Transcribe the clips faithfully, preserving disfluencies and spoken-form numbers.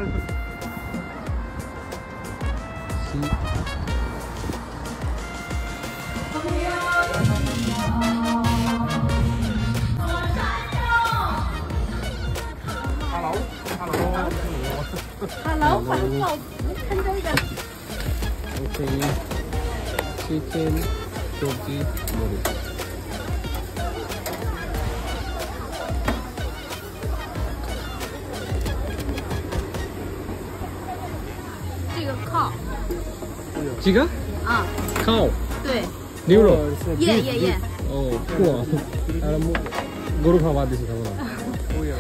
Hello， 环保看这个。 OK， chicken turkey noodles。 这个靠。 这个？ 啊。 靠。 对。 牛肉。 耶耶耶。 哦，좋아。아, 뭐 고루 밥 받으시 가구나. 오야, 오야.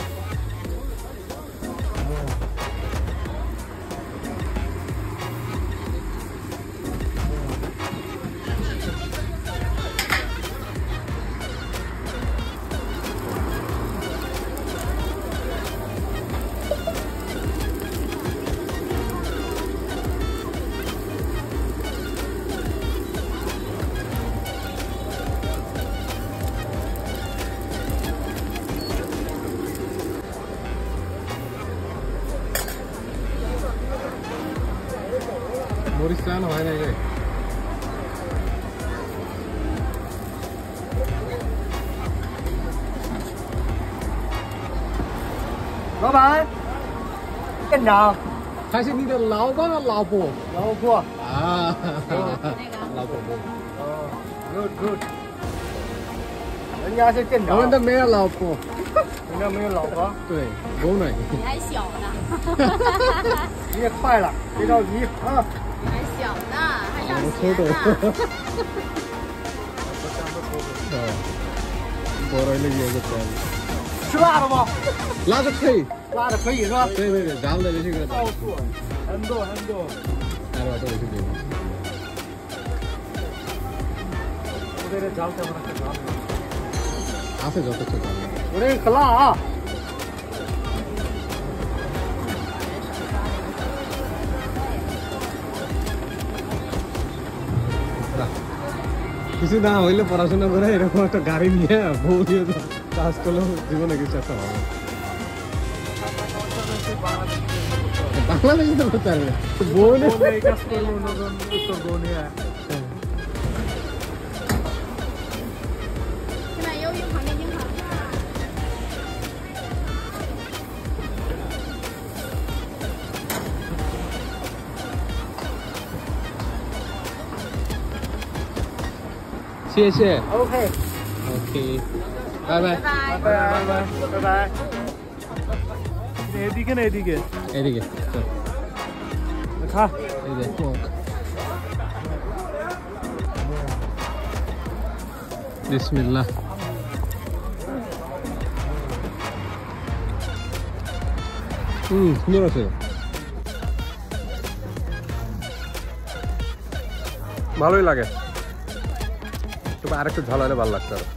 머리 싸는 와야 돼. 老板，店长， 还是你的老板的老婆？ 老婆。 啊，老婆婆。 哦 ，good good。人家是店长。 我们都没有老婆。 人家没有老婆。 对，不能。 你还小呢。 你也快了，别着急啊。 你还小呢，还上学呢。 我来了有个钱。 吃辣的吗？ 辣的可以， 辣的可以是吧？ 对对对，咱们的这个。 到处很多很多。 来吧，这里是这个。 我在这找找不着。 啊，这个不错的。 我这个可辣啊！ কিছু না হইলে পড়াশোনা করে এরকম একটা গাড়ি নিয়ে বউ দিয়ে কাজ করলেও জীবনে কিছু একটা হবে বাংলাদেশে তো করতে পারবে বউ নিয়ে কাজ করলে উত্তর বউ নিয়ে谢谢 OK OK 拜拜拜拜拜拜拜拜এদিকে না এদিকে এদিকে চল খা এই যে বিসমিল্লাহ হুম সুন্দর আছে ভালোই লাগে তবে আরেকটু ঝাল হলে ভালো লাগতো